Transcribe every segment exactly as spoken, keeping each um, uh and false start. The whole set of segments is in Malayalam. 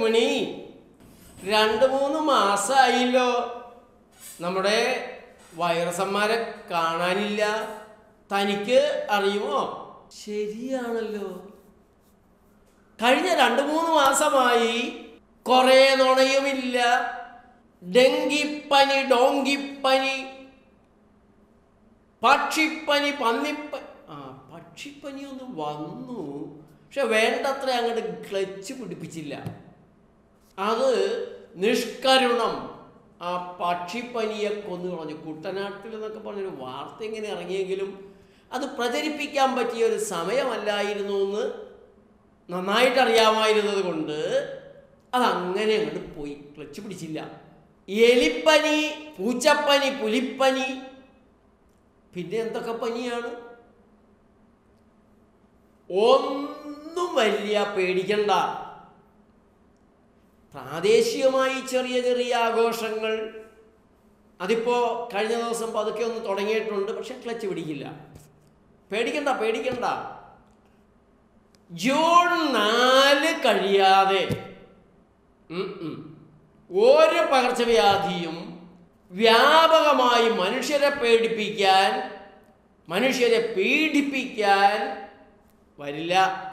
രുക്മിണി, രണ്ട് മൂന്ന് മാസമായില്ലോ നമ്മുടെ വൈറസന്മാരെ കാണാനില്ല. തനിക്ക് അറിയുമോ? ശരിയാണല്ലോ, കഴിഞ്ഞ രണ്ട് മൂന്ന് മാസമായി കുറേ നുണയുമില്ല. ഡെങ്കിപ്പനി, ഡോങ്കിപ്പനി, പക്ഷിപ്പനി, പന്നിപ്പനി. ആ പക്ഷിപ്പനി ഒന്ന് വന്നു, പക്ഷെ വേണ്ടത്ര അങ്ങോട്ട് ക്ലച്ച് പിടിപ്പിച്ചില്ല. അത് നിഷ്കരുണം ആ പക്ഷിപ്പനിയെ കൊന്നു കളഞ്ഞു. കുട്ടനാട്ടിൽ എന്നൊക്കെ പറഞ്ഞൊരു വാർത്ത ഇങ്ങനെ ഇറങ്ങിയെങ്കിലും അത് പ്രചരിപ്പിക്കാൻ പറ്റിയ ഒരു സമയമല്ലായിരുന്നു എന്ന് നന്നായിട്ട് അറിയാമായിരുന്നത് കൊണ്ട് അതങ്ങനെ അങ്ങോട്ട് പോയി, ക്ലച്ച് പിടിച്ചില്ല. എലിപ്പനി, പൂച്ചപ്പനി, പുലിപ്പനി, പിന്നെ എന്തൊക്കെ പനിയാണ്? ഒന്നും വലിയ പേടിക്കണ്ട. പ്രാദേശികമായി ചെറിയ ചെറിയ ആഘോഷങ്ങൾ അതിപ്പോൾ കഴിഞ്ഞ ദിവസം പതുക്കെ ഒന്ന് തുടങ്ങിയിട്ടുണ്ട്, പക്ഷെ ക്ലച്ച് പിടിക്കില്ല. പേടിക്കണ്ട പേടിക്കണ്ട ജൂൺ നാല് കഴിയാതെ ഒരു പകർച്ചവ്യാധിയും വ്യാപകമായി മനുഷ്യരെ പേടിപ്പിക്കാൻ, മനുഷ്യരെ പീഡിപ്പിക്കാൻ വരില്ല.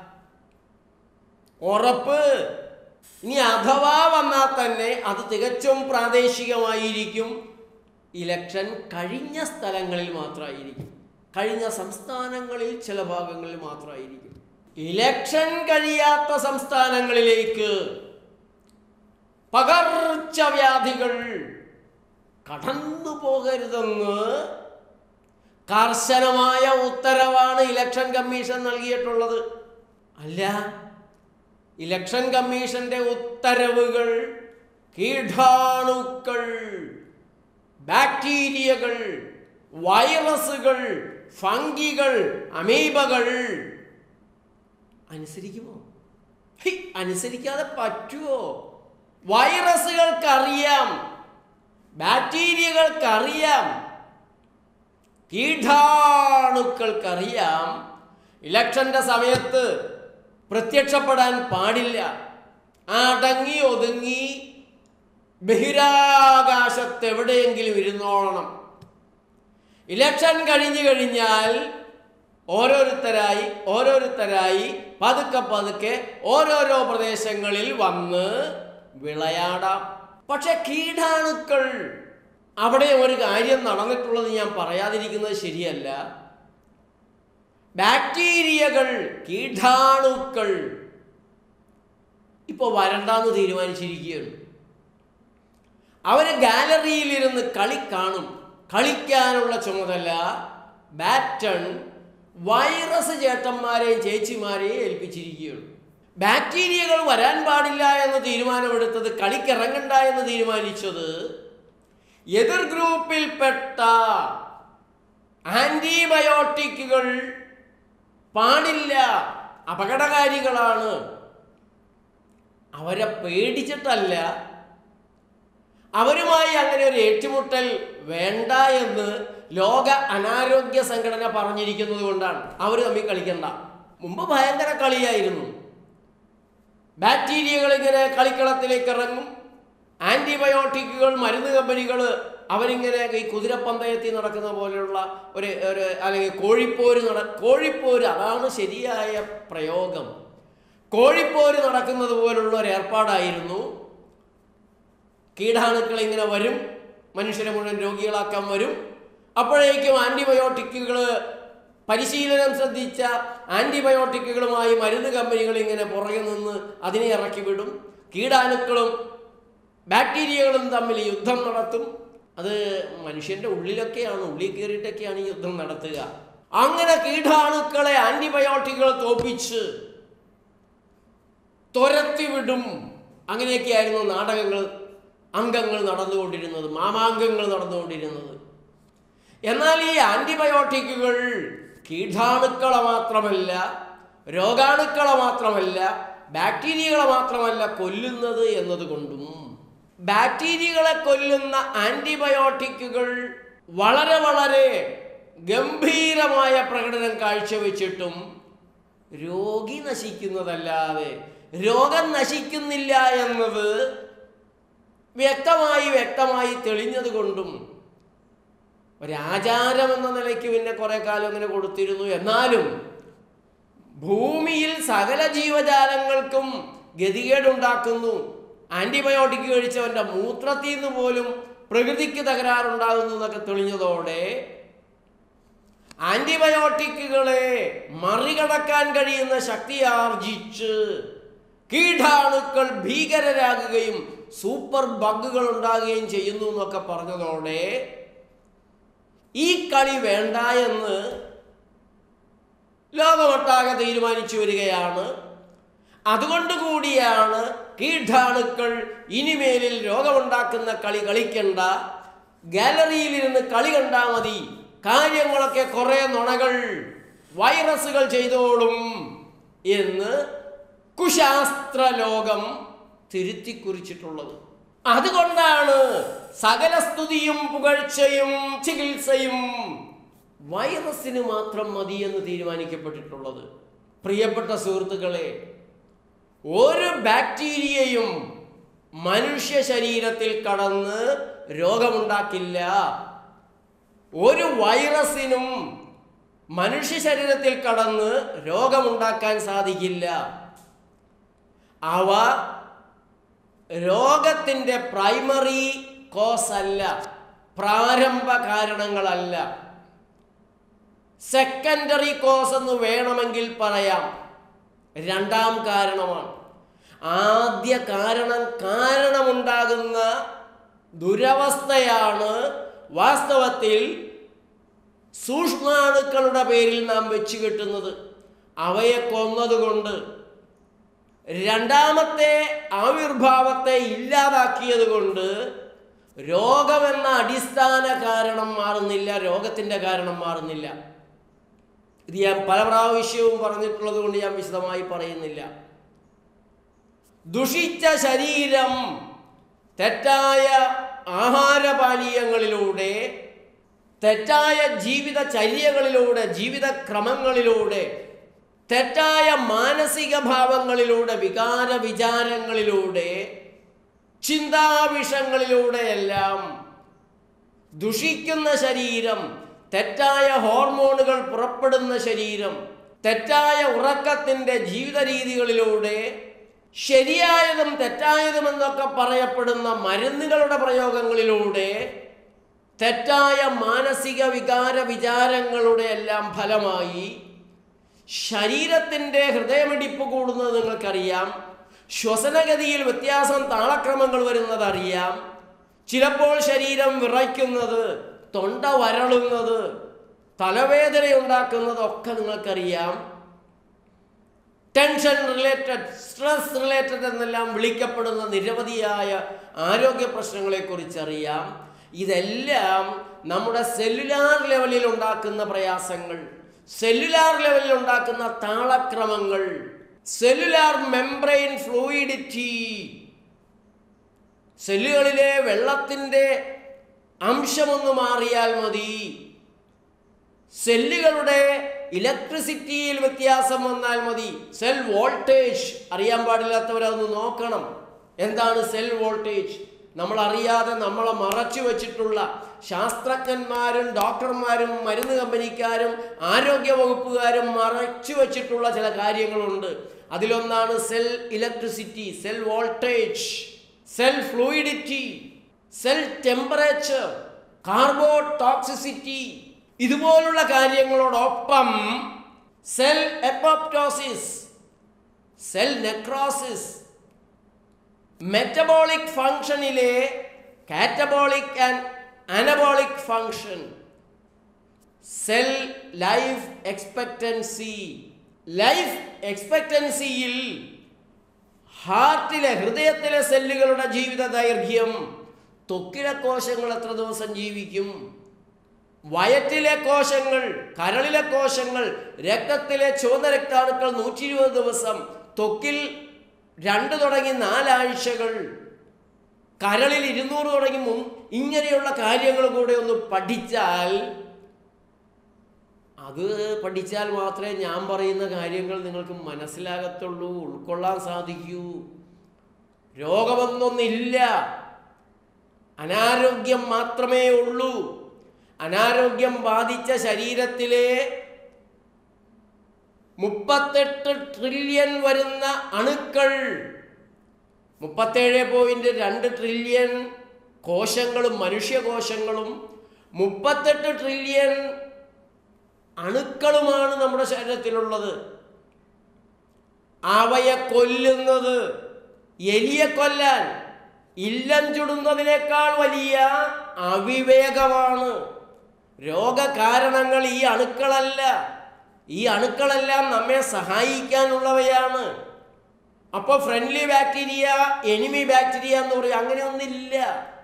ഉറപ്പ്. ഇനി അഥവാ വന്നാൽ തന്നെ അത് തികച്ചും പ്രാദേശികമായിരിക്കും. ഇലക്ഷൻ കഴിഞ്ഞ സ്ഥലങ്ങളിൽ മാത്രമായിരിക്കും, കഴിഞ്ഞ സംസ്ഥാനങ്ങളിൽ ചില ഭാഗങ്ങളിൽ മാത്രമായിരിക്കും. ഇലക്ഷൻ കഴിയാത്ത സംസ്ഥാനങ്ങളിലേക്ക് പകർച്ചവ്യാധികൾ കടന്നു പോകരുതെന്ന് കർശനമായ ഉത്തരവാണ് ഇലക്ഷൻ കമ്മീഷൻ നൽകിയിട്ടുള്ളത്. അല്ല, ഇലക്ഷൻ കമ്മീഷന്റെ ഉത്തരവുകൾ കീടാണുക്കൾ, ബാക്ടീരിയകൾ, വൈറസുകൾ, ഫംഗികൾ, അമീബകൾ അനുസരിക്കുമോ? അനുസരിക്കാതെ പറ്റുമോ? വൈറസുകൾക്കറിയാം, ബാക്ടീരിയകൾക്കറിയാം, കീടാണുക്കൾക്കറിയാം ഇലക്ഷന്റെ സമയത്ത് പ്രത്യക്ഷപ്പെടാൻ പാടില്ല. അടങ്ങി ഒതുങ്ങി ബഹിരാകാശത്ത് എവിടെയെങ്കിലും ഇരുന്നോളണം. ഇലക്ഷൻ കഴിഞ്ഞു കഴിഞ്ഞാൽ ഓരോരുത്തരായി ഓരോരുത്തരായി പതുക്കെ പതുക്കെ ഓരോരോ പ്രദേശങ്ങളിൽ വന്ന് വിളയാടാം. പക്ഷെ കീടാണുക്കൾ, അവിടെ ഒരു കാര്യം നടന്നിട്ടുള്ളത് ഞാൻ പറയാതിരിക്കുന്നത് ശരിയല്ല. ബാക്ടീരിയകൾ, കീടാണുക്കൾ ഇപ്പോൾ വരണ്ടാന്ന് തീരുമാനിച്ചിരിക്കുകയാണ്. അവർ ഗാലറിയിലിരുന്ന് കളി കാണും. കളിക്കാനുള്ള ചുമതല ബാറ്റൺ വൈറസ് ചേട്ടന്മാരെയും ചേച്ചിമാരെയും ഏൽപ്പിച്ചിരിക്കുകയാണ്. ബാക്ടീരിയകൾ വരാൻ പാടില്ല എന്ന് തീരുമാനമെടുത്തത്, കളിക്കിറങ്ങണ്ട എന്ന് തീരുമാനിച്ചത് എതിർ ഗ്രൂപ്പിൽപ്പെട്ട ആന്റിബയോട്ടിക്കുകൾ പാടില്ല, അപകടകാരികളാണ്. അവരെ പേടിച്ചിട്ടല്ല, അവരുമായി അങ്ങനെ ഒരു ഏറ്റുമുട്ടൽ വേണ്ട എന്ന് ലോക അനാരോഗ്യ സംഘടന പറഞ്ഞിരിക്കുന്നത് കൊണ്ടാണ് അവർ തമ്മിൽ കളിക്കണ്ട. മുമ്പ് ഭയങ്കര കളിയായിരുന്നു. ബാക്ടീരിയകൾ ഇങ്ങനെ കളിക്കളത്തിലേക്ക് ഇറങ്ങും. ആന്റിബയോട്ടിക്കുകൾ, മരുന്ന് കമ്പനികൾ അവരിങ്ങനെ ഈ കുതിരപ്പന്തയത്തിൽ നടക്കുന്ന പോലെയുള്ള ഒരു ഒരു അല്ലെങ്കിൽ കോഴിപ്പോര് നട കോഴിപ്പോര് അതാണ് ശരിയായ പ്രയോഗം. കോഴിപ്പോര് നടക്കുന്നത് പോലുള്ള ഒരു ഏർപ്പാടായിരുന്നു. കീടാണുക്കൾ ഇങ്ങനെ വരും, മനുഷ്യരെ മുഴുവൻ രോഗികളാക്കാൻ വരും. അപ്പോഴേക്കും ആന്റിബയോട്ടിക്കുകൾ, പരിശീലനം ശ്രദ്ധിച്ച ആന്റിബയോട്ടിക്കുകളുമായി മരുന്ന് കമ്പനികൾ ഇങ്ങനെ പുറകെ നിന്ന് അതിനെ ഇറക്കി വിടും. കീടാണുക്കളും ബാക്ടീരിയകളും തമ്മിൽ യുദ്ധം നടത്തും. അത് മനുഷ്യന്റെ ഉള്ളിലൊക്കെയാണ്, ഉള്ളിൽ കയറിയിട്ടൊക്കെയാണ് ഈ യുദ്ധം നടത്തുക. അങ്ങനെ കീടാണുക്കളെ ആന്റിബയോട്ടിക്കുകൾ തോപ്പിച്ച് തുരത്തി വിടും. അങ്ങനെയൊക്കെയായിരുന്നു നാടകങ്ങൾ, അംഗങ്ങൾ നടന്നുകൊണ്ടിരുന്നത്, മാമാങ്കങ്ങൾ നടന്നുകൊണ്ടിരുന്നത്. എന്നാൽ ഈ ആന്റിബയോട്ടിക്കുകൾ കീടാണുക്കളെ മാത്രമല്ല, രോഗാണുക്കളെ മാത്രമല്ല, ബാക്ടീരിയകളെ മാത്രമല്ല കൊല്ലുന്നത് എന്നതുകൊണ്ടും, ബാക്ടീരിയകളെ കൊല്ലുന്ന ആന്റിബയോട്ടിക്കുകൾ വളരെ വളരെ ഗംഭീരമായ പ്രകടനം കാഴ്ചവെച്ചിട്ടും രോഗി നശിക്കുന്നതല്ലാതെ രോഗം നശിക്കുന്നില്ല എന്നത് വ്യക്തമായി വ്യക്തമായി തെളിഞ്ഞത് കൊണ്ടും ഒരാചാരം എന്ന നിലയ്ക്ക് പിന്നെ കുറെ കാലം അങ്ങനെ കൊടുത്തിരുന്നു. എന്നാലും ഭൂമിയിൽ സകല ജീവജാലങ്ങൾക്കും ഗതികേടുണ്ടാക്കുന്നു. ആന്റിബയോട്ടിക് കഴിച്ചവൻ്റെ മൂത്രത്തിൽ നിന്ന് പോലും പ്രകൃതിക്ക് തകരാറുണ്ടാകുന്നു എന്നൊക്കെ തെളിഞ്ഞതോടെ ആന്റിബയോട്ടിക്കുകളെ മറികടക്കാൻ കഴിയുന്ന ശക്തി ആർജിച്ച് കീടാണുക്കൾ ഭീകരരാകുകയും സൂപ്പർ ബഗ്ഗുകൾ ഉണ്ടാകുകയും ചെയ്യുന്നു എന്നൊക്കെ പറഞ്ഞതോടെ ഈ കളി വേണ്ട എന്ന് ലോകമൊട്ടാകെ തീരുമാനിച്ചു വരികയാണ്. അതുകൊണ്ട് കൂടിയാണ് കീടാണുക്കൾ ഇനിമേലിൽ രോഗമുണ്ടാക്കുന്ന കളി കളിക്കണ്ട, ഗാലറിയിലിരുന്ന് കളി കണ്ടാൽ മതി, കാര്യങ്ങളൊക്കെ കുറെ നുണകൾ വൈറസുകൾ ചെയ്തോളും എന്ന് കുശാസ്ത്ര ലോകം തിരുത്തി കുറിച്ചിട്ടുള്ളത്. അതുകൊണ്ടാണ് സകല സ്തുതിയും പുകഴ്ചയും ചികിത്സയും വൈറസിന് മാത്രം മതി എന്ന് തീരുമാനിക്കപ്പെട്ടിട്ടുള്ളത്. പ്രിയപ്പെട്ട സുഹൃത്തുക്കളെ, ഒരു ബാക്ടീരിയയും മനുഷ്യ ശരീരത്തിൽ കടന്ന് രോഗമുണ്ടാക്കില്ല. ഒരു വൈറസിനും മനുഷ്യ ശരീരത്തിൽ കടന്ന് രോഗമുണ്ടാക്കാൻ സാധിക്കില്ല. അവ രോഗത്തിൻ്റെ പ്രൈമറി കോസ് അല്ല, പ്രാരംഭ കാരണങ്ങളല്ല. സെക്കൻഡറി കോസ് എന്ന് വേണമെങ്കിൽ പറയാം, രണ്ടാം കാരണമാണ്. ആദ്യ കാരണം കാരണമുണ്ടാകുന്ന ദുരവസ്ഥയാണ് വാസ്തവത്തിൽ സൂക്ഷ്മാണുക്കളുടെ പേരിൽ നാം വെച്ച് കെട്ടുന്നത്. അവയെ കൊന്നതുകൊണ്ട് രണ്ടാമത്തെ ആവിർഭാവത്തെ ഇല്ലാതാക്കിയത് കൊണ്ട് രോഗമെന്ന അടിസ്ഥാന കാരണം മാറുന്നില്ല, രോഗത്തിൻ്റെ കാരണം മാറുന്നില്ല. ഇത് ഞാൻ പല പ്രാവശ്യവും പറഞ്ഞിട്ടുള്ളത് കൊണ്ട് ഞാൻ വിശദമായി പറയുന്നില്ല. ദുഷിച്ച ശരീരം തെറ്റായ ആഹാരപാനീയങ്ങളിലൂടെ, തെറ്റായ ജീവിതചര്യകളിലൂടെ, ജീവിതക്രമങ്ങളിലൂടെ, തെറ്റായ മാനസിക ഭാവങ്ങളിലൂടെ, വികാര വിചാരങ്ങളിലൂടെ, ചിന്താവിഷങ്ങളിലൂടെയെല്ലാം ദുഷിക്കുന്ന ശരീരം, തെറ്റായ ഹോർമോണുകൾ പുറപ്പെടുന്ന ശരീരം, തെറ്റായ ഉറക്കത്തിൻ്റെ ജീവിത രീതികളിലൂടെ, ശരിയായതും തെറ്റായതുമെന്നൊക്കെ പറയപ്പെടുന്ന മരുന്നുകളുടെ പ്രയോഗങ്ങളിലൂടെ, തെറ്റായ മാനസിക വികാര വിചാരങ്ങളുടെ എല്ലാം ഫലമായി ശരീരത്തിൻ്റെ ഹൃദയമിടിപ്പ് കൂടുന്നത് നിങ്ങൾക്കറിയാം. ശ്വസനഗതിയിൽ വ്യത്യാസം, താളക്രമങ്ങൾ വരുന്നത് അറിയാം. ചിലപ്പോൾ ശരീരം വിറയ്ക്കുന്നത്, തൊണ്ട വരളുന്നത്, തലവേദന ഉണ്ടാക്കുന്നതൊക്കെ നിങ്ങൾക്കറിയാം. ടെൻഷൻ റിലേറ്റഡ്, സ്ട്രെസ് റിലേറ്റഡ് എന്നെല്ലാം വിളിക്കപ്പെടുന്ന നിരവധിയായ ആരോഗ്യ പ്രശ്നങ്ങളെക്കുറിച്ചറിയാം. ഇതെല്ലാം നമ്മുടെ സെല്ലുലാർ ലെവലിൽ ഉണ്ടാക്കുന്ന പ്രയാസങ്ങൾ, സെല്ലുലാർ ലെവലിൽ ഉണ്ടാക്കുന്ന താളക്രമങ്ങൾ, സെല്ലുലാർ മെംബ്രെയിൻ ഫ്ലൂയിഡിറ്റി, സെല്ലുകളിലെ വെള്ളത്തിൻ്റെ അംശമൊന്ന് മാറിയാൽ മതി, സെല്ലുകളുടെ ഇലക്ട്രിസിറ്റിയിൽ വ്യത്യാസം വന്നാൽ മതി. സെൽ വോൾട്ടേജ് അറിയാൻ പാടില്ലാത്തവരതൊന്ന് നോക്കണം. എന്താണ് സെൽ വോൾട്ടേജ്? നമ്മൾ അറിയാതെ നമ്മളെ മറച്ചു വച്ചിട്ടുള്ള ശാസ്ത്രജ്ഞന്മാരും ഡോക്ടർമാരും മരുന്ന് കമ്പനിക്കാരും ആരോഗ്യ വകുപ്പുകാരും മറച്ചു വച്ചിട്ടുള്ള ചില കാര്യങ്ങളുണ്ട്. അതിലൊന്നാണ് cell electricity, cell voltage, cell fluidity, cell temperature, cardiotoxicity. ഇതുപോലുള്ള കാര്യങ്ങളോടൊപ്പം cell apoptosis, cell necrosis, metabolic ഫംഗ്ഷനിലെ catabolic and anabolic function, cell life expectancy. Life എക്സ്പെക്റ്റൻസിയിൽ ഹാർട്ടിലെ, ഹൃദയത്തിലെ സെല്ലുകളുടെ ജീവിത ദൈർഘ്യം, ത്വക്കിലെ കോശങ്ങൾ എത്ര ദിവസം ജീവിക്കും, വയറ്റിലെ കോശങ്ങൾ, കരളിലെ കോശങ്ങൾ, രക്തത്തിലെ ചുവന്ന രക്താണുക്കൾ നൂറ്റി ഇരുപത് ദിവസം, ത്വക്കിൽ രണ്ട് തുടങ്ങി നാലാഴ്ചകൾ, കരളിൽ ഇരുന്നൂറ് തുടങ്ങി മുൻ ഇങ്ങനെയുള്ള കാര്യങ്ങൾ കൂടെ ഒന്ന് പഠിച്ചാൽ അത് പഠിച്ചാൽ മാത്രമേ ഞാൻ പറയുന്ന കാര്യങ്ങൾ നിങ്ങൾക്ക് മനസ്സിലാകത്തുള്ളൂ, ഉൾക്കൊള്ളാൻ സാധിക്കൂ. രോഗമൊന്നൊന്നില്ല, അനാരോഗ്യം മാത്രമേ ഉള്ളൂ. അനാരോഗ്യം ബാധിച്ച ശരീരത്തിലെ മുപ്പത്തെട്ട് ട്രില്യൺ വരുന്ന അണുക്കൾ, മുപ്പത്തേഴ് പോയിന്റ് രണ്ട് ട്രില്യൺ കോശങ്ങളും മനുഷ്യകോശങ്ങളും മുപ്പത്തെട്ട് ട്രില്യൺ അണുക്കളുമാണ് നമ്മുടെ ശരീരത്തിലുള്ളത്. അവയെ കൊല്ലുന്നത്, എലിയെ കൊല്ലാൻ ഇല്ലം ചുടുന്നതിനേക്കാൾ വലിയ അവിവേകമാണ്. രോഗകാരണങ്ങൾ ഈ അണുക്കളല്ല. ഈ അണുക്കളെല്ലാം നമ്മെ സഹായിക്കാനുള്ളവയാണ്. അപ്പോൾ ഫ്രണ്ട്ലി ബാക്ടീരിയ, എനിമി ബാക്ടീരിയ എന്ന് പറയും, അങ്ങനെയൊന്നില്ല.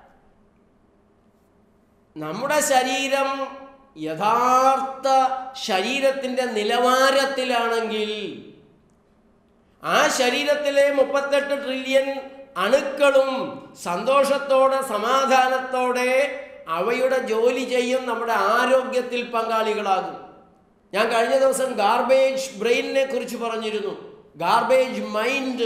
നമ്മുടെ ശരീരം യഥാർത്ഥ ശരീരത്തിൻ്റെ നിലവാരത്തിലാണെങ്കിൽ ആ ശരീരത്തിലെ മുപ്പത്തെട്ട് ട്രില്യൺ അണുക്കളും സന്തോഷത്തോടെ സമാധാനത്തോടെ അവയുടെ ജോലി ചെയ്യും, നമ്മുടെ ആരോഗ്യത്തിൽ പങ്കാളികളാകും. ഞാൻ കഴിഞ്ഞ ദിവസം ഗാർബേജ് ബ്രെയിനിനെ കുറിച്ച് പറഞ്ഞിരുന്നു. ഗാർബേജ് മൈൻഡ്,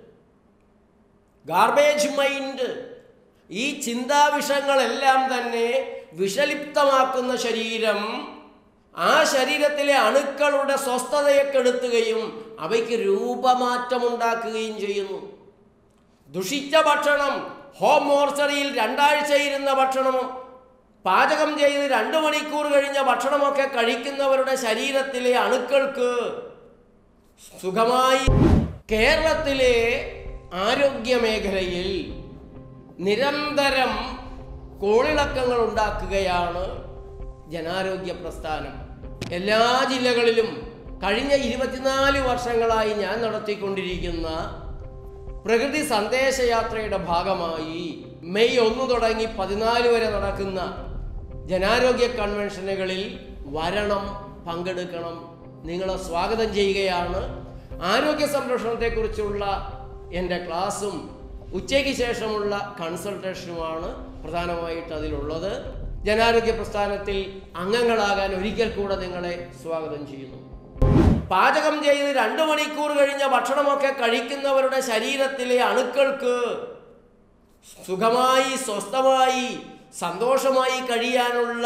ഗാർബേജ് മൈൻഡ് ഈ ചിന്താവിഷങ്ങളെല്ലാം തന്നെ വിഷലിപ്തമാക്കുന്ന ശരീരം ആ ശരീരത്തിലെ അണുക്കളുടെ സ്വസ്ഥതയെ കെടുത്തുകയും അവയ്ക്ക് രൂപമാറ്റമുണ്ടാക്കുകയും ചെയ്യുന്നു. ദുഷിച്ച ഭക്ഷണം, ഹോം മോർച്ചറിയിൽ രണ്ടാഴ്ച ഇരുന്ന ഭക്ഷണമോ പാചകം ചെയ്ത് രണ്ട് മണിക്കൂർ കഴിഞ്ഞ ഭക്ഷണമൊക്കെ കഴിക്കുന്നവരുടെ ശരീരത്തിലെ അണുക്കൾക്ക് സുഖമായി. കേരളത്തിലെ ആരോഗ്യ മേഖലയിൽ നിരന്തരം കോളിളക്കങ്ങൾ ഉണ്ടാക്കുകയാണ് ജനാരോഗ്യ പ്രസ്ഥാനം. എല്ലാ ജില്ലകളിലും കഴിഞ്ഞ ഇരുപത്തിനാല് വർഷങ്ങളായി ഞാൻ നടത്തിക്കൊണ്ടിരിക്കുന്ന പ്രകൃതി സന്ദേശയാത്രയുടെ ഭാഗമായി മെയ് ഒന്ന് തുടങ്ങി പതിനാല് വരെ നടക്കുന്ന ജനാരോഗ്യ കൺവെൻഷനുകളിൽ വരണം, പങ്കെടുക്കണം, നിങ്ങളെ സ്വാഗതം ചെയ്യുകയാണ്. ആരോഗ്യ സംരക്ഷണത്തെക്കുറിച്ചുള്ള എൻ്റെ ക്ലാസ്സും ഉച്ചയ്ക്ക് ശേഷമുള്ള കൺസൾട്ടേഷനുമാണ് പ്രധാനമായിട്ട് അതിലുള്ളത്. ജനാരോഗ്യ പ്രസ്ഥാനത്തിൽ അംഗങ്ങളാകാൻ ഒരിക്കൽ കൂടെ നിങ്ങളെ സ്വാഗതം ചെയ്യുന്നു. പാചകം ചെയ്ത് രണ്ട് മണിക്കൂർ കഴിഞ്ഞ ഭക്ഷണമൊക്കെ കഴിക്കുന്നവരുടെ ശരീരത്തിലെ അണുക്കൾക്ക് സുഖമായി, സ്വസ്ഥമായി, സന്തോഷമായി കഴിയാനുള്ള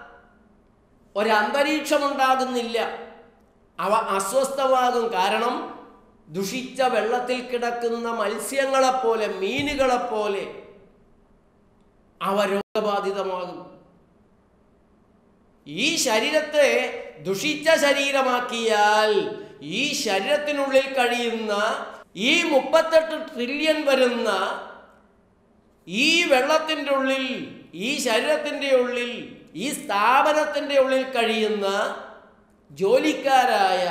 ഒരന്തരീക്ഷമുണ്ടാകുന്നില്ല. അവ അസ്വസ്ഥമാകും. കാരണം ദുഷിച്ച വെള്ളത്തിൽ കിടക്കുന്ന മത്സ്യങ്ങളെപ്പോലെ, മീനുകളെപ്പോലെ അവ രോഗബാധിതമാകും. ഈ ശരീരത്തെ ദുഷിച്ച ശരീരമാക്കിയാൽ ഈ ശരീരത്തിനുള്ളിൽ കഴിയുന്ന ഈ മുപ്പത്തെട്ട് ട്രില്യൺ വരുന്ന ഈ വെള്ളത്തിൻ്റെ ഉള്ളിൽ, ഈ ശരീരത്തിൻ്റെ ഉള്ളിൽ, ഈ സ്ഥാപനത്തിൻ്റെ ഉള്ളിൽ കഴിയുന്ന ജോലിക്കാരായ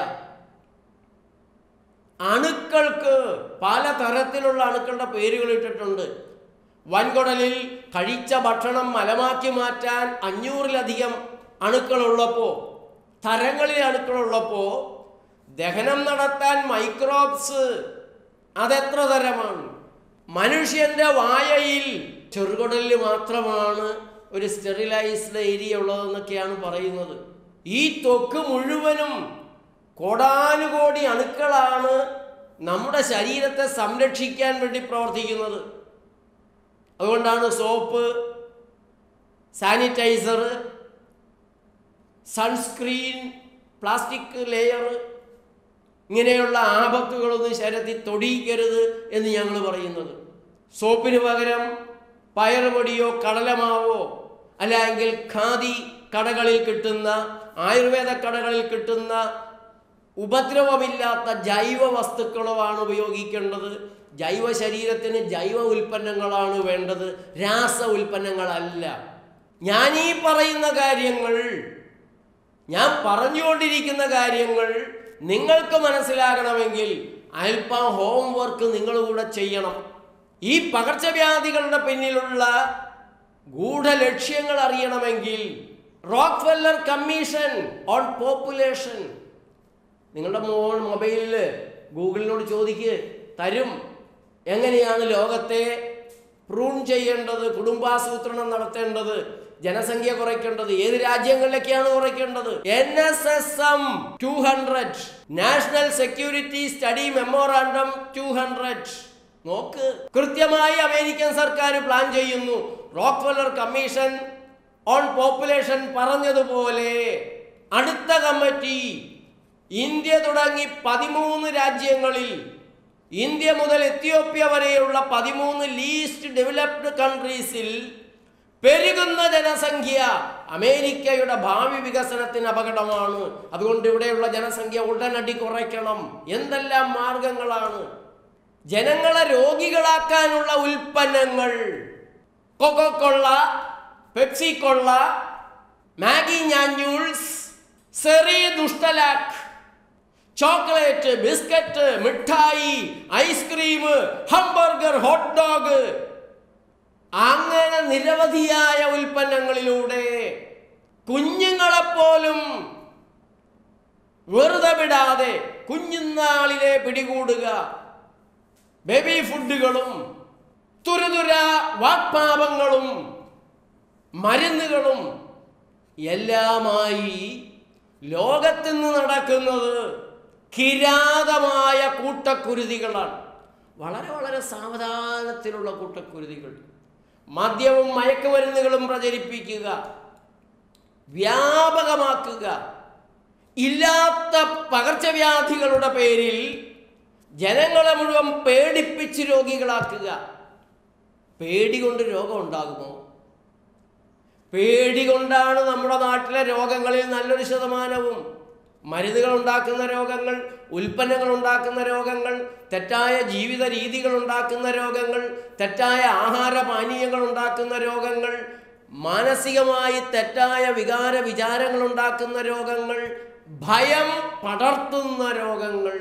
അണുക്കൾക്ക് പലതരത്തിലുള്ള അണുക്കളുടെ പേരുകൾ ഇട്ടിട്ടുണ്ട്. വൻകുടലിൽ കഴിച്ച ഭക്ഷണം മലമാക്കി മാറ്റാൻ അഞ്ഞൂറിലധികം അണുക്കളുള്ളപ്പോൾ, തരങ്ങളിൽ അണുക്കളുള്ളപ്പോൾ ദഹനം നടത്താൻ മൈക്രോബ്സ് അതെത്ര തരമാണ്. മനുഷ്യൻ്റെ വായയിൽ ചെറുകുടലിൽ മാത്രമാണ് ഒരു സ്റ്റെറിലൈസ്ഡ് ഏരിയ ഉള്ളതെന്നൊക്കെയാണ് പറയുന്നത്. ഈ ത്വക്ക് മുഴുവനും കോടാനുകോടി അണുക്കളാണ് നമ്മുടെ ശരീരത്തെ സംരക്ഷിക്കാൻ വേണ്ടി പ്രവർത്തിക്കുന്നത്. അതുകൊണ്ടാണ് soap, sanitiser, sunscreen, plastic layer ഇങ്ങനെയുള്ള ആപത്തുകളൊന്നും ശരീരത്തിൽ തൊടിയിക്കരുത് എന്ന് ഞങ്ങൾ പറയുന്നത്. സോപ്പിന് പകരം പയറുപൊടിയോ കടലമാവോ അല്ലെങ്കിൽ ഖാദി കടകളിൽ കിട്ടുന്ന, ആയുർവേദ കടകളിൽ കിട്ടുന്ന ഉപദ്രവമില്ലാത്ത ജൈവ വസ്തുക്കളോ ആണ് ഉപയോഗിക്കേണ്ടത്. ജൈവ ശരീരത്തിന് ജൈവ ഉൽപ്പന്നങ്ങളാണ് വേണ്ടത്, രാസ ഉൽപ്പന്നങ്ങളല്ല. ഞാൻ ഈ പറയുന്ന കാര്യങ്ങൾ, ഞാൻ പറഞ്ഞുകൊണ്ടിരിക്കുന്ന കാര്യങ്ങൾ നിങ്ങൾക്ക് മനസ്സിലാകണമെങ്കിൽ അല്പം ഹോംവർക്ക് നിങ്ങൾ കൂടെ ചെയ്യണം. ഈ പകർച്ചവ്യാധികളുടെ പിന്നിലുള്ള ഗൂഢലക്ഷ്യങ്ങൾ അറിയണമെങ്കിൽ റോക്ക്ഫെല്ലർ കമ്മീഷൻ ഓൺ പോപ്പുലേഷൻ നിങ്ങളുടെ മോൾ മൊബൈലിൽ ഗൂഗിളിനോട് ചോദിക്ക്, തരും. എങ്ങനെയാണ് ലോകത്തെ പ്രൂൺ ചെയ്യേണ്ടത്, കുടുംബാസൂത്രണം നടത്തേണ്ടത്, ജനസംഖ്യ കുറയ്ക്കേണ്ടത്. ഏത് രാജ്യങ്ങളിലേക്കാണ് കുറയ്ക്കേണ്ടത്? N S S M two hundred, national security study memorandum two hundred. നോക്ക്, കൃത്യമായി അമേരിക്കൻ സർക്കാർ പ്ലാൻ ചെയ്യുന്നു. റോക്ക്ഫെല്ലർ കമ്മീഷൻ ഓൺ പോപ്പുലേഷൻ പറഞ്ഞതുപോലെ അടുത്ത കമ്മിറ്റി ഇന്ത്യ തുടങ്ങി പതിമൂന്ന് രാജ്യങ്ങളിൽ, ഇന്ത്യ മുതൽ എത്യോപ്യ വരെയുള്ള പതിമൂന്ന് ലീസ്റ്റ് ഡെവലപ്ഡ് കൺട്രീസിൽ പെരുകുന്ന ജനസംഖ്യ അമേരിക്കയുടെ ഭാവി വികസനത്തിന് അപകടമാണ്. അതുകൊണ്ട് ഇവിടെയുള്ള ജനസംഖ്യ ഉടനടി കുറയ്ക്കണം. എന്തെല്ലാം മാർഗങ്ങളാണ്? ജനങ്ങളെ രോഗികളാക്കാനുള്ള ഉൽപ്പന്നങ്ങൾ, കൊക്കോകൊള്ള, പെപ്സിക്കൊള്ള, മാഗി ഞാഞ്ഞൂൾസ്, സെറി ദുഷ്ടലാക്ക്, ചോക്ലേറ്റ്, ബിസ്ക്കറ്റ്, മിഠായി, ഐസ്ക്രീം, ഹംബർഗർ, ഹോട്ട് ഡോഗ്, അങ്ങനെ നിരവധിയായ ഉൽപ്പന്നങ്ങളിലൂടെ കുഞ്ഞുങ്ങളെപ്പോലും വെറുതെ വിടാതെ കുഞ്ഞുനാളിലെ പിടികൂടുക. ബേബി ഫുഡുകളും തുരുതുര വാക്പാപങ്ങളും മരുന്നുകളും എല്ലാമായി ലോകത്ത് നിന്ന് നടക്കുന്നത് കിരാതമായ കൂട്ടക്കുരുതികളാണ്. വളരെ വളരെ സാവധാനത്തിലുള്ള കൂട്ടക്കുരുതികൾ. മദ്യവും മയക്കുമരുന്നുകളും പ്രചരിപ്പിക്കുക, വ്യാപകമാക്കുക, ഇല്ലാത്ത പകർച്ചവ്യാധികളുടെ പേരിൽ ജനങ്ങളെ മുഴുവൻ പേടിപ്പിച്ച് രോഗികളാക്കുക. പേടി കൊണ്ട് രോഗം ഉണ്ടാകുമോ? പേടി കൊണ്ടാണ് നമ്മുടെ നാട്ടിലെ രോഗങ്ങളിൽ നല്ലൊരു ശതമാനവും. മരുന്നുകൾ ഉണ്ടാക്കുന്ന രോഗങ്ങൾ, ഉൽപ്പന്നങ്ങൾ ഉണ്ടാക്കുന്ന രോഗങ്ങൾ, തെറ്റായ ജീവിത രീതികൾ ഉണ്ടാക്കുന്ന രോഗങ്ങൾ, തെറ്റായ ആഹാരപാനീയങ്ങൾ ഉണ്ടാക്കുന്ന രോഗങ്ങൾ, മാനസികമായി തെറ്റായ വികാര വിചാരങ്ങൾ ഉണ്ടാക്കുന്ന രോഗങ്ങൾ, ഭയം പടർത്തുന്ന രോഗങ്ങൾ.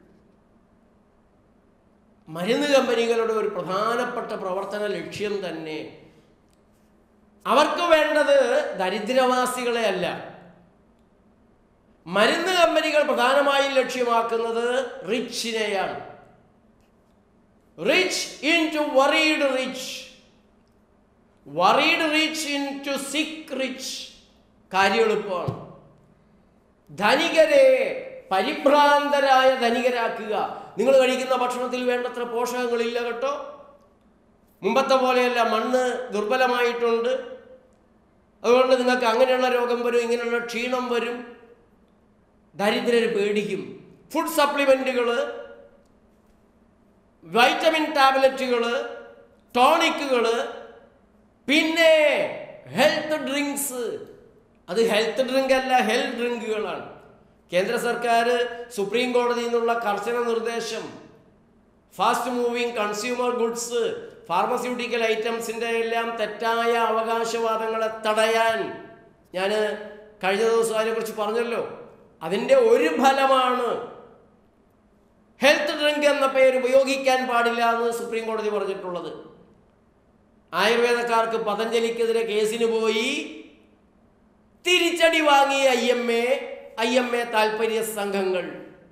മരുന്ന് കമ്പനികളുടെ ഒരു പ്രധാനപ്പെട്ട പ്രവർത്തന ലക്ഷ്യം തന്നെ അവർക്ക് വേണ്ടത് ദരിദ്രവാസികളെ അല്ല. മരുന്ന് കമ്പനികൾ പ്രധാനമായും ലക്ഷ്യമാക്കുന്നത് റിച്ചിനെയാണ്. Rich into worried rich, worried rich into sick rich. കാര്യം എളുപ്പമാണ്. ധനികരെ പരിഭ്രാന്തരായ ധനികരാക്കുക. നിങ്ങൾ കഴിക്കുന്ന ഭക്ഷണത്തിൽ വേണ്ടത്ര പോഷകങ്ങളില്ല കേട്ടോ. മുമ്പത്തെ പോലെയല്ല, മണ്ണ് ദുർബലമായിട്ടുണ്ട്. അതുകൊണ്ട് നിങ്ങൾക്ക് അങ്ങനെയുള്ള രോഗം വരും, ഇങ്ങനെയുള്ള ക്ഷീണം വരും. ദരിദ്രർ പേടിക്കും. ഫുഡ് സപ്ലിമെൻറ്റുകൾ, വൈറ്റമിൻ ടാബ്ലറ്റുകൾ, ടോണിക്കുകൾ, പിന്നെ ഹെൽത്ത് ഡ്രിങ്ക്സ്. അത് ഹെൽത്ത് ഡ്രിങ്ക് അല്ല, ഹെൽത്ത് ഡ്രിങ്കുകളാണ്. കേന്ദ്ര സർക്കാർ സുപ്രീം കോടതിയിൽ നിന്നുള്ള കർശന നിർദ്ദേശം fast moving consumer goods, pharmaceutical ഐറ്റംസിൻ്റെ എല്ലാം തെറ്റായ അവകാശവാദങ്ങളെ തടയാൻ ഞാൻ കഴിഞ്ഞ ദിവസം അതിനെക്കുറിച്ച് പറഞ്ഞല്ലോ. അതിൻ്റെ ഒരു ഫലമാണ് ഹെൽത്ത് ഡ്രിങ്ക് എന്ന പേര് ഉപയോഗിക്കാൻ പാടില്ല എന്ന് സുപ്രീം കോടതി പറഞ്ഞിട്ടുള്ളത്. ആയുർവേദക്കാർക്ക് പതഞ്ജലിക്കെതിരെ കേസിന് പോയി തിരിച്ചടി വാങ്ങി I M A I M A താല്പര്യ സംഘങ്ങൾ.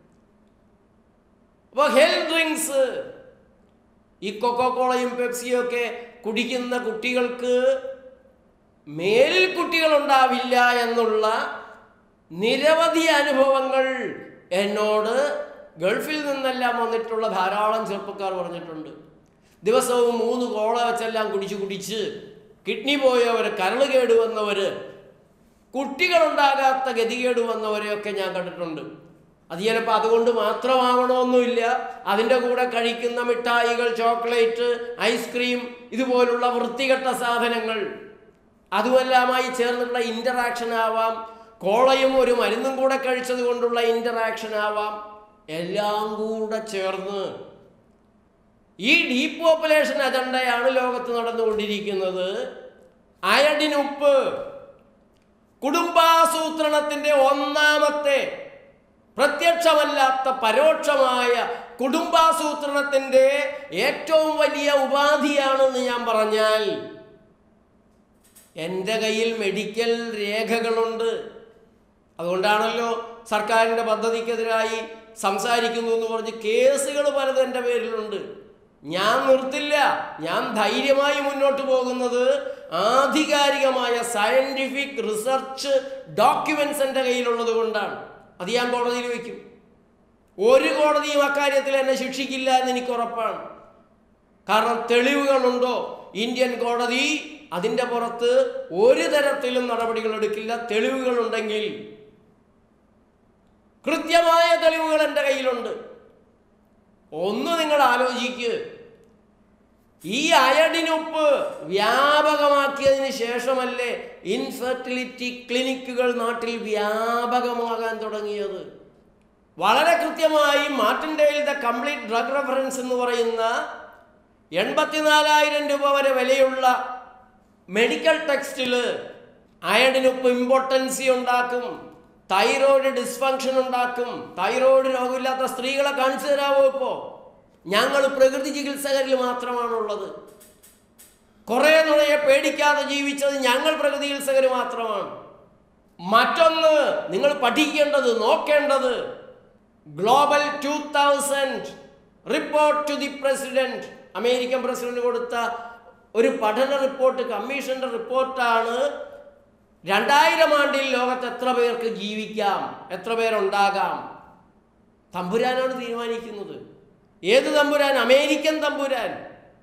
അപ്പോൾ ഹെൽത്ത് ഡ്രിങ്ക്സ്, ഈ കൊക്കോകോളയും പെപ്സിയും ഒക്കെ കുടിക്കുന്ന കുട്ടികൾക്ക് മേലിൽ കുട്ടികൾ ഉണ്ടാവില്ല എന്നുള്ള നിരവധി അനുഭവങ്ങൾ എന്നോട് ഗൾഫിൽ നിന്നെല്ലാം വന്നിട്ടുള്ള ധാരാളം ചെറുപ്പക്കാർ പറഞ്ഞിട്ടുണ്ട്. ദിവസവും മൂന്ന് കോള വെച്ചെല്ലാം കുടിച്ച് കുടിച്ച് കിഡ്നി പോയവർ, കരൾ കേട് വന്നവർ, കുട്ടികളുണ്ടാകാത്ത ഗതികേട് വന്നവരെയൊക്കെ ഞാൻ കണ്ടിട്ടുണ്ട്. അത് ചിലപ്പോൾ അതുകൊണ്ട് മാത്രമാവണമെന്നില്ല. അതിൻ്റെ കൂടെ കഴിക്കുന്ന മിഠായികൾ, ചോക്ലേറ്റ്, ഐസ്ക്രീം, ഇതുപോലുള്ള വൃത്തികെട്ട സാധനങ്ങൾ, അതുമെല്ലാമായി ചേർന്നിട്ടുള്ള ഇൻ്ററാക്ഷൻ ആവാം. കോളയും ഒരു മരുന്നും കൂടെ കഴിച്ചത് കൊണ്ടുള്ള ഇൻ്ററാക്ഷൻ ആവാം. എല്ലാം കൂടെ ചേർന്ന് ഈ ഡീപോപ്പുലേഷൻ അജണ്ടയാണ് ലോകത്ത് നടന്നുകൊണ്ടിരിക്കുന്നത്. അയഡിൻ ഉപ്പ്, കുടുംബാസൂത്രണത്തിൻ്റെ ഒന്നാമത്തെ പ്രത്യക്ഷമല്ലാത്ത പരോക്ഷമായ കുടുംബാസൂത്രണത്തിൻ്റെ ഏറ്റവും വലിയ ഉപാധിയാണെന്ന് ഞാൻ പറഞ്ഞാൽ എൻ്റെ കയ്യിൽ മെഡിക്കൽ രേഖകളുണ്ട്. അതുകൊണ്ടാണല്ലോ സർക്കാരിൻ്റെ പദ്ധതിക്കെതിരായി സംസാരിക്കുന്നു എന്ന് പറഞ്ഞ് കേസുകൾ പലതും എൻ്റെ പേരിലുണ്ട്. ഞാൻ നിർത്തില്ല. ഞാൻ ധൈര്യമായി മുന്നോട്ട് പോകുന്നത് ആധികാരികമായ സയന്റിഫിക് റിസർച്ച് ഡോക്യുമെന്റ്സ് എൻ്റെ കയ്യിലുള്ളത് കൊണ്ടാണ്. അത് ഞാൻ കോടതിയിൽ വയ്ക്കും. ഒരു കോടതിയും അക്കാര്യത്തിൽ എന്നെ ശിക്ഷിക്കില്ല എന്ന് എനിക്ക് ഉറപ്പാണ്. കാരണം തെളിവുകളുണ്ടോ? ഇന്ത്യൻ കോടതി അതിൻ്റെ പുറത്ത് ഒരു തരത്തിലും നടപടികൾ എടുക്കില്ല. തെളിവുകളുണ്ടെങ്കിൽ, കൃത്യമായ തെളിവുകൾ എൻ്റെ കയ്യിലുണ്ട്. ഒന്ന് നിങ്ങൾ ആലോചിക്ക്, ഈ അയഡിനുപ്പ് വ്യാപകമാക്കിയതിന് ശേഷമല്ലേ ഇൻഫെർട്ടിലിറ്റി ക്ലിനിക്കുകൾ നാട്ടിൽ വ്യാപകമാകാൻ തുടങ്ങിയത്? വളരെ കൃത്യമായി Martindale the complete drug reference എന്ന് പറയുന്ന എൺപത്തിനാലായിരം രൂപ വരെ വിലയുള്ള മെഡിക്കൽ ടെക്സ്റ്റിൽ അയഡിനുപ്പ് ഇമ്പോർട്ടൻസി ഉണ്ടാക്കും, തൈറോയ്ഡ് ഡിസ്ഫങ്ഷൻ ഉണ്ടാക്കും. തൈറോയ്ഡ് രോഗമില്ലാത്ത സ്ത്രീകളെ കാണിച്ചു തരാമോ? ഇപ്പോൾ ഞങ്ങൾ പ്രകൃതി ചികിത്സകരിൽ മാത്രമാണുള്ളത്. കുറേ നുണയെ പേടിക്കാതെ ജീവിച്ചത് ഞങ്ങൾ പ്രകൃതി ചികിത്സകർ മാത്രമാണ്. മറ്റൊന്ന് നിങ്ങൾ പഠിക്കേണ്ടത്, നോക്കേണ്ടത്, global two thousand report to the president, American president കൊടുത്ത ഒരു പഠന റിപ്പോർട്ട്, കമ്മീഷന്റെ റിപ്പോർട്ടാണ്. രണ്ടായിരം ആണ്ടിൽ ലോകത്ത് എത്ര പേർക്ക് ജീവിക്കാം, എത്ര പേരുണ്ടാകാം? തമ്പുരാനാണ് തീരുമാനിക്കുന്നത്. ഏത് തമ്പുരാൻ? അമേരിക്കൻ തമ്പുരാൻ.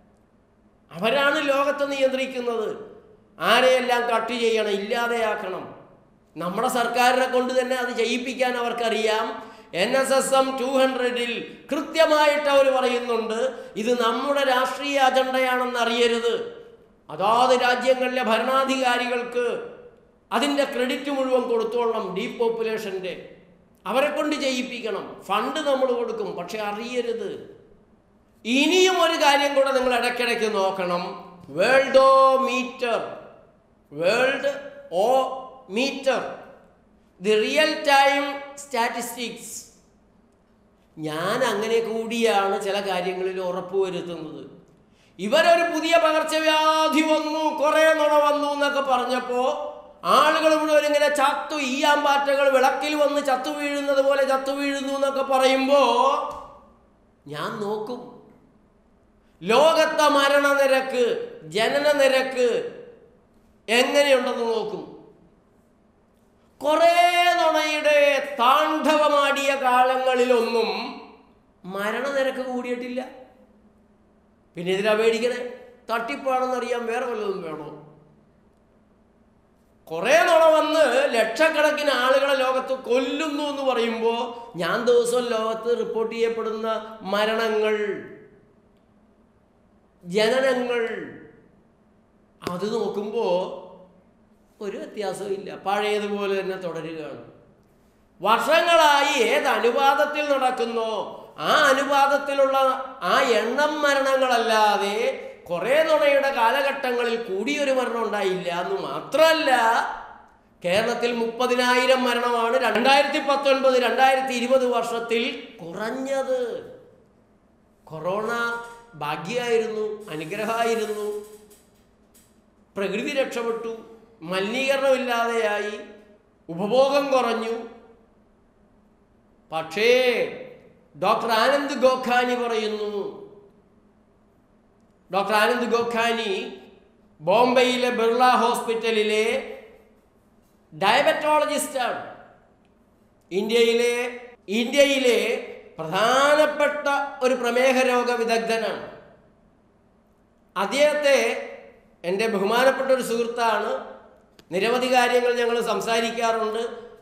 അവരാണ് ലോകത്തെ നിയന്ത്രിക്കുന്നത്. ആരെയെല്ലാം കട്ട് ചെയ്യണം, ഇല്ലാതെയാക്കണം. നമ്മുടെ സർക്കാരിനെ കൊണ്ട് തന്നെ അത് ചെയ്യിപ്പിക്കാൻ അവർക്കറിയാം. N S S M two ഹൺഡ്രഡിൽ കൃത്യമായിട്ട് അവർ പറയുന്നുണ്ട്, ഇത് നമ്മുടെ രാഷ്ട്രീയ അജണ്ടയാണെന്ന് അറിയരുത്. അതാത് രാജ്യങ്ങളിലെ ഭരണാധികാരികൾക്ക് അതിൻ്റെ ക്രെഡിറ്റ് മുഴുവൻ കൊടുത്തോളണം. ഡീപോപ്പുലേഷൻ്റെ അവരെ കൊണ്ട് ചെയ്യിപ്പിക്കണം. ഫണ്ട് നമ്മൾ കൊടുക്കും, പക്ഷെ അറിയരുത്. ഇനിയും ഒരു കാര്യം കൂടെ നിങ്ങൾ ഇടയ്ക്കിടയ്ക്ക് നോക്കണം. Worldometer, worldometer, the real time statistics. ഞാൻ അങ്ങനെ കൂടിയാണ് ചില കാര്യങ്ങളിൽ ഉറപ്പുവരുത്തുന്നത്. ഇവരൊരു പുതിയ പകർച്ചവ്യാധി വന്നു, കുറേ നുണ വന്നു എന്നൊക്കെ പറഞ്ഞപ്പോൾ ആളുകൾ മുഴുവൻ ഇങ്ങനെ ചത്തു, ഈയാമ്പാറ്റകൾ വിളക്കിൽ വന്ന് ചത്തു വീഴുന്നത് പോലെ ചത്തു വീഴുന്നു എന്നൊക്കെ പറയുമ്പോൾ ഞാൻ നോക്കും ലോകത്തെ മരണനിരക്ക്, ജനന നിരക്ക് എങ്ങനെയുണ്ടെന്ന് നോക്കും. കുറേ നുണയുടെ താണ്ഡവമാടിയ കാലങ്ങളിലൊന്നും മരണനിരക്ക് കൂടിയിട്ടില്ല. പിന്നെ ഇതിനാ പേടിക്കണേ? തട്ടിപ്പാണെന്നറിയാൻ വേറെ വല്ലതും വേണോ? കുറേ നുണ വന്ന് ലക്ഷക്കണക്കിന് ആളുകളെ ലോകത്ത് കൊല്ലുന്നു എന്ന് പറയുമ്പോൾ ഞാൻ ദിവസവും ലോകത്ത് റിപ്പോർട്ട് ചെയ്യപ്പെടുന്ന മരണങ്ങൾ, ജനനങ്ങൾ, അത് നോക്കുമ്പോൾ ഒരു വ്യത്യാസവും ഇല്ല. പഴയതുപോലെ തന്നെ തുടരുകയാണ്. വർഷങ്ങളായി ഏത് അനുപാതത്തിൽ നടക്കുന്നോ ആ അനുപാതത്തിലുള്ള ആ എണ്ണം മരണങ്ങളല്ലാതെ കുറേ നുണയുടെ കാലഘട്ടങ്ങളിൽ കൂടിയൊരു മരണം ഉണ്ടായില്ല എന്ന് മാത്രമല്ല, കേരളത്തിൽ മുപ്പതിനായിരം മരണമാണ് രണ്ടായിരത്തി പത്തൊൻപത് രണ്ടായിരത്തി ഇരുപത് വർഷത്തിൽ കുറഞ്ഞത്. കൊറോണ ഭാഗ്യമായിരുന്നു, അനുഗ്രഹമായിരുന്നു. പ്രകൃതി രക്ഷപ്പെട്ടു, മലിനീകരണമില്ലാതെയായി, ഉപഭോഗം കുറഞ്ഞു. പക്ഷേ ഡോക്ടർ ആനന്ദ് ഗോഖാനി പറയുന്നു, ഡോക്ടർ ആനന്ദ് ഗോഖാനി ബോംബെയിലെ ബിർള ഹോസ്പിറ്റലിലെ ഡയബറ്റോളജിസ്റ്റാണ്. ഇന്ത്യയിലെ ഇന്ത്യയിലെ പ്രധാനപ്പെട്ട ഒരു പ്രമേഹ രോഗ വിദഗ്ധനാണ്. അദ്ദേഹത്തെ എൻ്റെ ബഹുമാനപ്പെട്ട ഒരു സുഹൃത്താണ്. നിരവധി കാര്യങ്ങൾ ഞങ്ങൾ സംസാരിക്കാറുണ്ട്.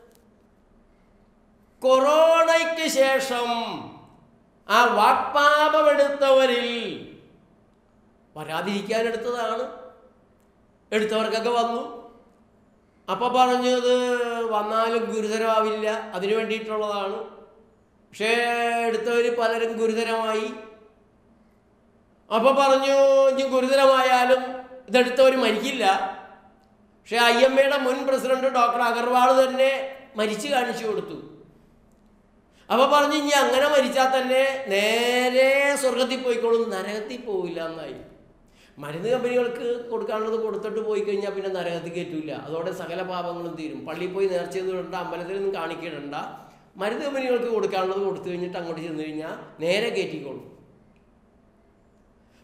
കൊറോണയ്ക്ക് ശേഷം ആ വാക്പാപമെടുത്തവരിൽ വരാതിരിക്കാനെടുത്തതാണ്. എടുത്തവർക്കൊക്കെ വന്നു. അപ്പോൾ പറഞ്ഞത് വന്നാലും ഗുരുതരമാവില്ല, അതിനു വേണ്ടിയിട്ടുള്ളതാണ്. പക്ഷേ എടുത്തവർ പലരും ഗുരുതരമായി. അപ്പോൾ പറഞ്ഞു ഇനി ഗുരുതരമായാലും ഇതെടുത്തവർ മരിക്കില്ല. പക്ഷേ ഐ എം എയുടെ മുൻ പ്രസിഡന്റ് ഡോക്ടർ അഗർവാൾ തന്നെ മരിച്ചു കാണിച്ചു കൊടുത്തു. അപ്പോൾ പറഞ്ഞു ഇനി അങ്ങനെ മരിച്ചാൽ തന്നെ നേരെ സ്വർഗത്തിൽ പോയിക്കോളും, നരകത്തിൽ പോവില്ല എന്നായി. മരുന്ന് കമ്പനികൾക്ക് കൊടുക്കാനുള്ളത് കൊടുത്തിട്ട് പോയി കഴിഞ്ഞാൽ പിന്നെ നരകത്തിൽ കയറ്റില്ല. അതോടെ സകല പാപങ്ങളും തീരും. പള്ളിയിൽ പോയി നേർച്ച ചെയ്തിടണ്ട, അമ്പലത്തിൽ നിന്നും കാണിക്കിടണ്ട. മരുന്ന് കമ്പനികൾക്ക് കൊടുക്കാനുള്ളത് കൊടുത്തു കഴിഞ്ഞിട്ട് അങ്ങോട്ട് ചെന്ന് കഴിഞ്ഞാൽ നേരെ കയറ്റിക്കോളും.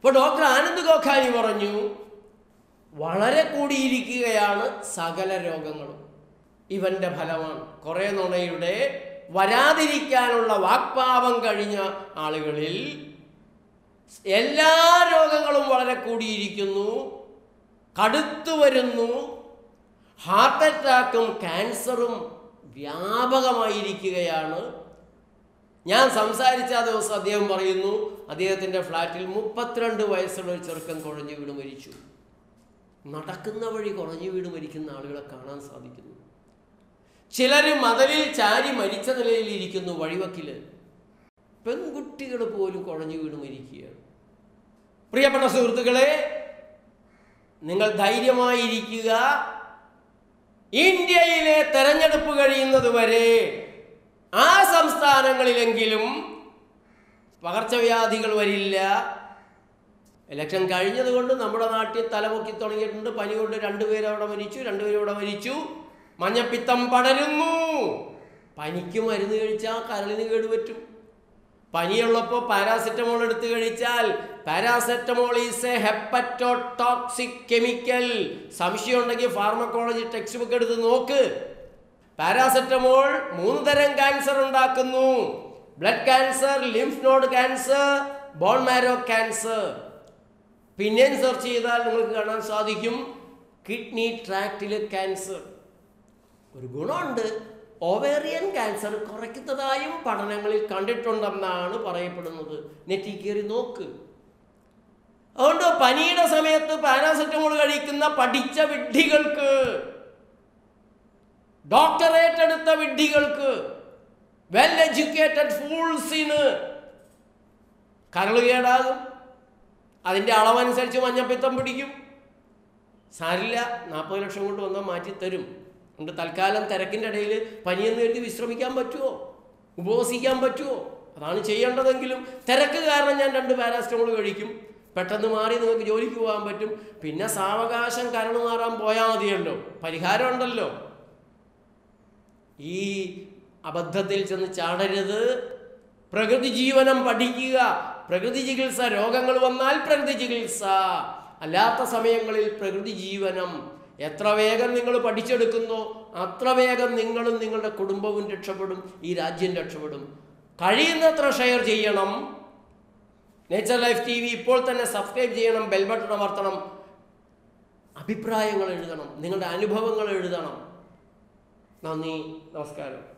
ഇപ്പോൾ ഡോക്ടർ ആനന്ദ് ഗോഖാനി പറഞ്ഞു, വളരെ കൂടിയിരിക്കുകയാണ് സകല രോഗങ്ങളും. ഇവൻ്റെ ഫലമാണ്. കുറേ നുണയുടെ വരാതിരിക്കാനുള്ള വാക്പാപം കഴിഞ്ഞ ആളുകളിൽ എല്ലാ രോഗങ്ങളും വളരെ കൂടിയിരിക്കുന്നു, കടുത്തു വരുന്നു. ഹാർട്ട് അറ്റാക്കും ക്യാൻസറും വ്യാപകമായിരിക്കുകയാണ്. ഞാൻ സംസാരിച്ച ആ ദിവസം അദ്ദേഹം പറയുന്നു, അദ്ദേഹത്തിൻ്റെ ഫ്ലാറ്റിൽ മുപ്പത്തിരണ്ട് വയസ്സുള്ള ഒരു ചെറുക്കൻ കുഴഞ്ഞു വീട് മരിച്ചു. നടക്കുന്ന വഴി കുഴഞ്ഞു വീട് മരിക്കുന്ന ആളുകളെ കാണാൻ സാധിക്കുന്നു. ചിലർ മതിലിൽ ചാരി മരിച്ച നിലയിൽ ഇരിക്കുന്നു വഴിവക്കില്. പെൺകുട്ടികൾ പോലും കുഴഞ്ഞു വീട് മരിക്കുകയാണ്. പ്രിയപ്പെട്ട സുഹൃത്തുക്കളെ, നിങ്ങൾ ധൈര്യമായിരിക്കുക. ഇന്ത്യയിലെ തെരഞ്ഞെടുപ്പ് കഴിയുന്നത് വരെ ആ സംസ്ഥാനങ്ങളിലെങ്കിലും പകർച്ചവ്യാധികൾ വരില്ല. ഇലക്ഷൻ കഴിഞ്ഞതുകൊണ്ട് നമ്മുടെ നാട്ടിൽ തലമുക്കി തുടങ്ങിയിട്ടുണ്ട്. പനി കൊണ്ട് രണ്ടുപേരും അവിടെ മരിച്ചു, രണ്ടുപേരും അവിടെ മരിച്ചു. മഞ്ഞപ്പിത്തം പടരുന്നു. പനിക്ക് മരുന്ന് കഴിച്ചാൽ കരളിന് കേടുപറ്റും. പനിയുള്ളപ്പോൾ പാരാസെറ്റമോൾ എടുത്ത് കഴിച്ചാൽ paracetamol is a hepatotoxic chemical. സംശയം ഉണ്ടെങ്കിൽ ഫാർമക്കോളജി ടെക്സ്റ്റ് ബുക്ക് എടുത്ത് നോക്ക്. പാരാസെറ്റമോൾ മൂന്ന് തരം ക്യാൻസർ ഉണ്ടാക്കുന്നു: blood cancer, lymph node cancer, bone marrow cancer. പിന്നെയും സെർച്ച് ചെയ്താൽ നിങ്ങൾക്ക് കാണാൻ സാധിക്കും കിഡ്നി ട്രാക്റ്റിലെ ക്യാൻസർ. ഒരു ഗുണമുണ്ട്, ഓവേറിയൻ ക്യാൻസർ കുറയ്ക്കുന്നതായും പഠനങ്ങളിൽ കണ്ടിട്ടുണ്ടെന്നാണ് പറയപ്പെടുന്നത്. നെറ്റിൽ കയറി നോക്ക്. അതുകൊണ്ട് പനിയുടെ സമയത്ത് പാരാസെറ്റമോൾ കഴിക്കുന്ന പഠിച്ച വിഡ്ഢികൾക്ക്, ഡോക്ടറേറ്റ് എടുത്ത വിഡ്ഢികൾക്ക്, വെൽ എഡ്യൂക്കേറ്റഡ് ഫൂൾസിന് കരൾ കേടാകും. അതിൻ്റെ അളവനുസരിച്ച് മഞ്ഞപ്പിത്തം പിടിക്കും. സാരില്ല, നാൽപ്പത് ലക്ഷം കൊണ്ട് വന്നാൽ മാറ്റിത്തരും. അതുകൊണ്ട് തൽക്കാലം തിരക്കിൻ്റെ ഇടയിൽ പനിയെന്ന് എഴുതി വിശ്രമിക്കാൻ പറ്റുമോ? ഉപവസിക്കാൻ പറ്റുമോ? അതാണ് ചെയ്യേണ്ടതെങ്കിലും തിരക്ക് കാരണം ഞാൻ രണ്ട് പാരാസെറ്റമോൾ കഴിക്കും, പെട്ടെന്ന് മാറി നിങ്ങൾക്ക് ജോലിക്ക് പോകാൻ പറ്റും. പിന്നെ സാവകാശം കരൾ മാറാൻ പോയാൽ മതിയല്ലോ, പരിഹാരം ഉണ്ടല്ലോ. ഈ അബദ്ധത്തിൽ ചെന്ന് ചാടരുത്. പ്രകൃതി ജീവനം പഠിക്കുക. പ്രകൃതി ചികിത്സ, രോഗങ്ങൾ വന്നാൽ പ്രകൃതി ചികിത്സ, അല്ലാത്ത സമയങ്ങളിൽ പ്രകൃതി ജീവനം. എത്ര വേഗം നിങ്ങൾ പഠിച്ചെടുക്കുന്നോ അത്ര വേഗം നിങ്ങളും നിങ്ങളുടെ കുടുംബവും രക്ഷപ്പെടും, ഈ രാജ്യം രക്ഷപ്പെടും. കഴിയുന്നത്ര ഷെയർ ചെയ്യണം. നേച്ചർ ലൈഫ് ടി വി ഇപ്പോൾ തന്നെ സബ്സ്ക്രൈബ് ചെയ്യണം, ബെൽ ബട്ടൺ അമർത്തണം. അഭിപ്രായങ്ങൾ എഴുതണം, നിങ്ങളുടെ അനുഭവങ്ങൾ എഴുതണം. നന്ദി, നമസ്കാരം.